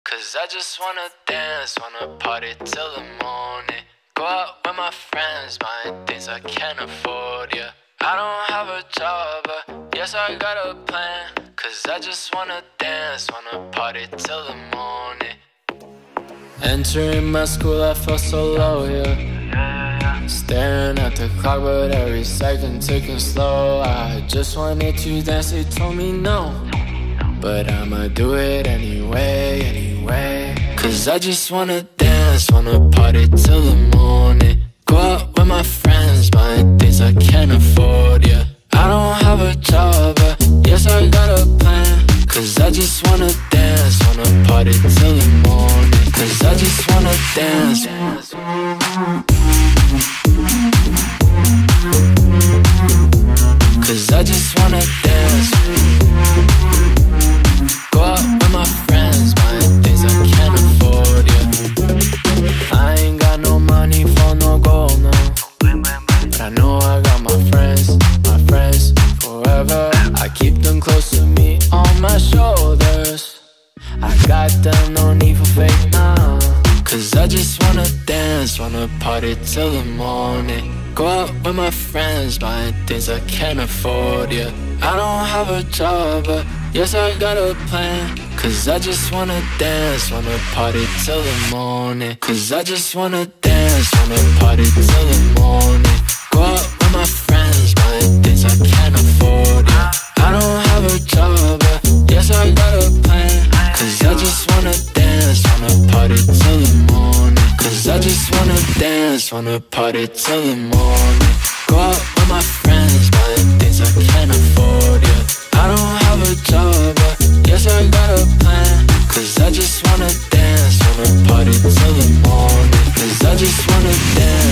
Cause I just wanna dance, wanna party till the morning. Go out with my friends, buying things I can't afford, yeah. I don't have a job, but yes, I got a plan. Cause I just wanna dance, wanna party till the morning. Entering my school, I felt so low, yeah. Staring at the clock, but every second ticking slow. I just wanted to dance, they told me no, but I'ma do it anyway. Cause I just wanna dance, wanna party till the morning. Go out with my friends, buying things I can't afford, yeah. I don't have a job, but yes, I got a plan. Cause I just wanna dance, wanna party till the morning. Cause I just wanna dance. Cause I just wanna dance. Go out with my friends, buying things I can't afford, yeah. I ain't got no money for no gold, no. But I know I got my friends forever. I keep them close to me on my shoulders. I got them, no need for fake now. Cause I just wanna dance, wanna party till the morning. Go out with my friends, buying things I can't afford, yeah. I don't have a job, but yes, I got a plan. Cause I just wanna dance, wanna party till the morning. Cause I just wanna dance, wanna party till the morning. Go out with my friends, buying things I can't afford, yeah. I don't have a job, but yes, I got a plan. Cause I just wanna dance, wanna party till the morning. Cause I just wanna dance, wanna party till the morning. Go out with my friends, buying things I can't afford, yeah. I don't have a job, but yes, I got a plan. Cause I just wanna dance, wanna party till the morning. Cause I just wanna dance.